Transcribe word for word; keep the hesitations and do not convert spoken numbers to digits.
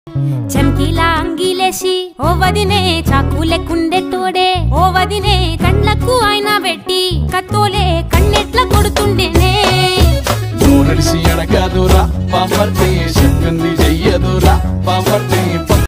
చమ్కీలా అంగిలేసి ఓ వదినే చాకులే కుండెట్టోడే ఓ వదినే కండ్లకు ఆయన పెట్టి కత్తోలే కన్నెట్ల కొడుతుండేనే నడిసి అడగదురా పాపర్తే చెప్పింది చెయ్యదురా పాపర్తే